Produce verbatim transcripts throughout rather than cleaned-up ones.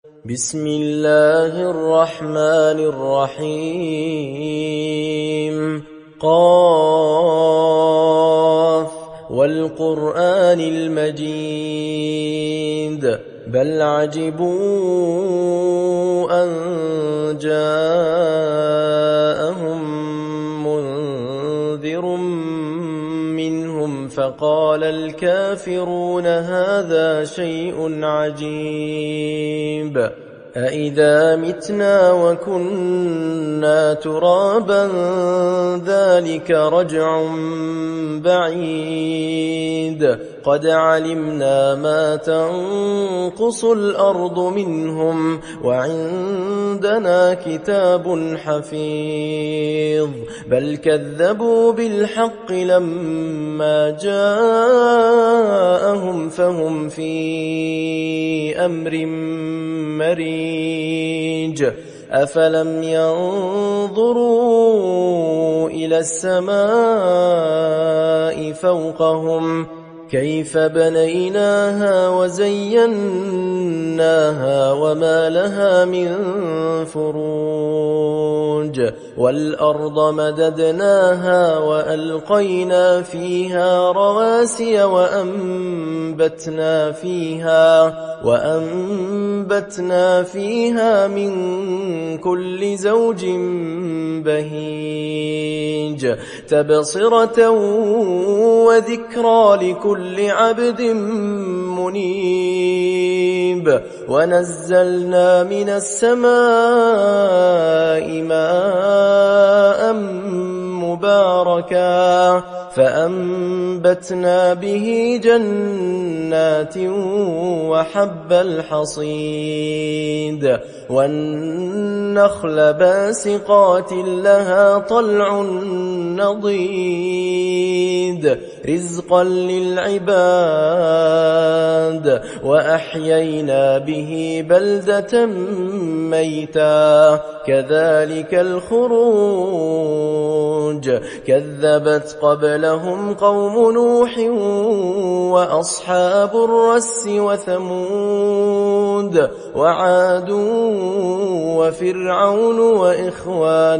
بسم الله الرحمن الرحيم قاف والقرآن المجيد بل عجبوا أن جاءهم منذر منهم فقال الكافرون هذا شيء عجيب أإذا متنا وكنا ترابا ذلك رجع بعيد قد علمنا ما تنقص الأرض منهم وعندنا كتاب حفيظ بل كذبوا بالحق لما جاءهم فهم في أمر مريج أفلم ينظروا إلى السماء فوقهم كيف بنيناها وزيناها وما لها من فروج والأرض مددناها وألقينا فيها رواسي وأنبتنا فيها وأنبتنا فيها من كل زوج بهيج تبصرة وذكرى لكل عبد منيب ونزلنا من السماء ماء مباركا فأنبتنا به جنات وحب الحصيد والنخل باسقات لها طلع نضيد رزقا للعباد وأحيينا به بلدة ميتا كذلك الخروج كذبت قبلهم قوم نوح وأصحاب الرس وثمود وعاد وفرعون وإخوان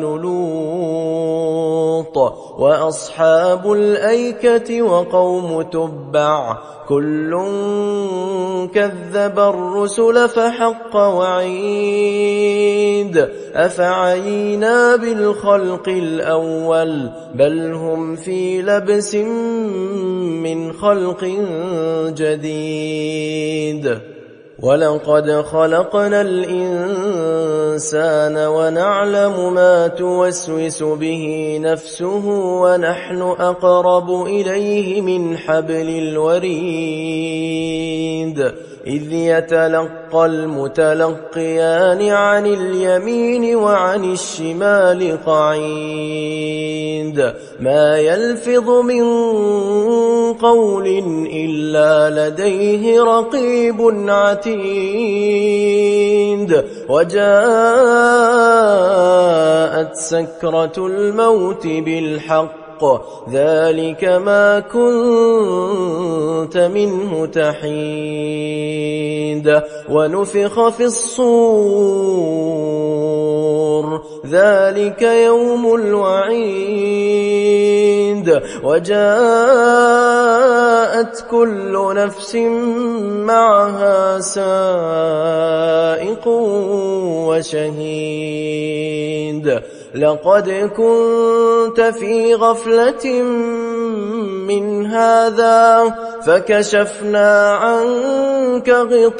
لوط وأصحاب الأيكة وقوم تبع كل كذب الرسل فحق وعيد أفعينا بالخلق الأول بل هم في لبس من خلق جديد ولقد خلقنا الإنسان ونعلم ما توسوس به نفسه ونحن أقرب إليه من حبل الوريد إذ يتلقى المتلقيان عن اليمين وعن الشمال قعيد ما يلفظ من قول إلا لديه رقيب عتيد وجاءت سكرة الموت بالحق ذلك ما كنت منه تحيد ونفخ في الصور ذلك يوم الوعيد وجاءت كل نفس معها سائق وشهيد لقد كنت في غفلة من هذا فكشفنا عنك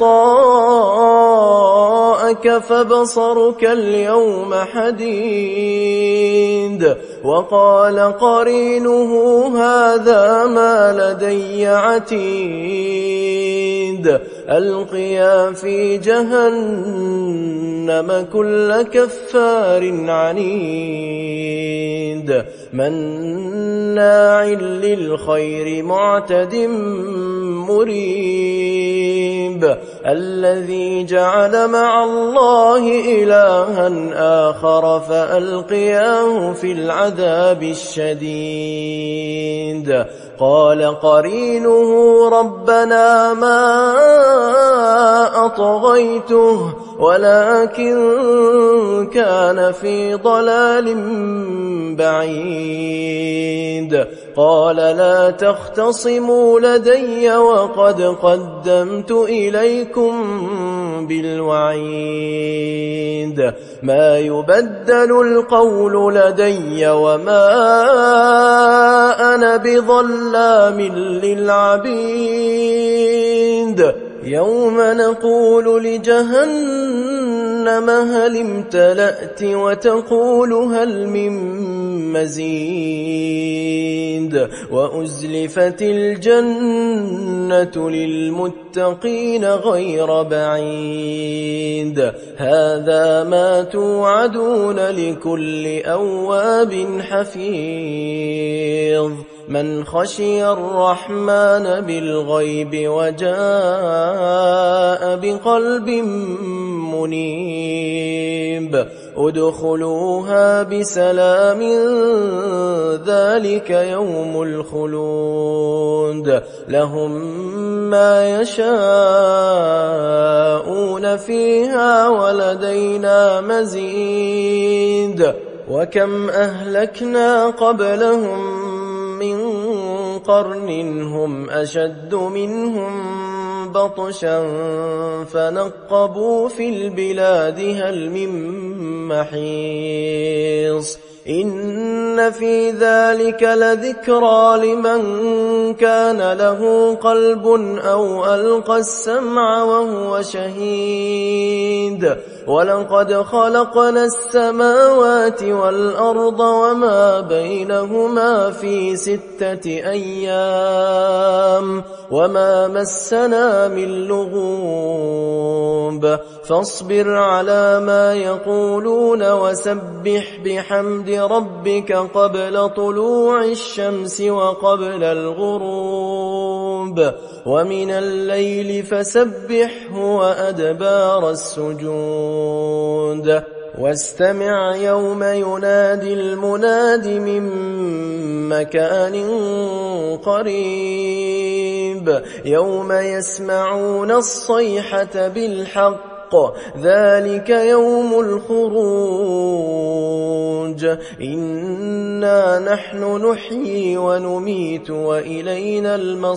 غطاءك فبصرك اليوم حديد وقال قرينه هذا ما لدي عتيد ألقيا في جهنم كل كفار عنيد مناع للخير معتد مريب الذي جعل مع الله إلها آخر فألقياه في العذاب الشديد قال قرينه ربنا ما أطغيته ولكن كان في ضلال بعيد. قال لا تختصموا لدي وقد قدمت إليكم بالوعيد. ما يبدل القول لدي وما أنا بظلام للعبيد. يوم نقول لجهنم هل امتلأت وتقول هل من مزيد. وأزلفت الجنة للمتقين غير بعيد. هذا ما توعدون لكل أواب حفيظ. من خشي الرحمن بالغيب وجاء بقلب منيب. ادخلوها بسلام ذلك يوم الخلود. لهم ما يشاءون فيها ولدينا مزيد. وكم أهلكنا قبلهم من قرن هم أشد منهم بطشا فنقبوا في البلاد هل من محيص. إن في ذلك لذكرى لمن كان له قلب أو ألقى السمع وهو شهيد. ولقد خلقنا السماوات والأرض وما بينهما في ستة أيام وما مسنا من لغوب. فاصبر على ما يقولون وسبح بحمد ربك قبل طلوع الشمس وقبل الغروب ومن الليل فسبحه وأدبار السجود. واستمع يوم ينادي المناد من مكان قريب. يوم يسمعون الصيحة بالحق ذلك يوم الخروج. إنا نحن نحيي ونميت وإلينا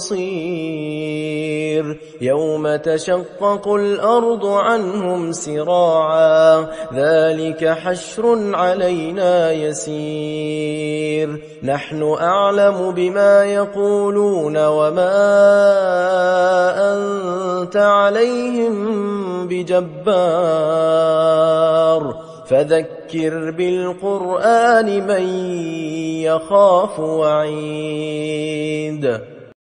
المصير. يوم تشقق الأرض عنهم سراعا ذلك حشر علينا يسير. نحن أعلم بما يقولون وما أنت عليهم بجبار. فذكر بالقرآن من يخاف وعيد.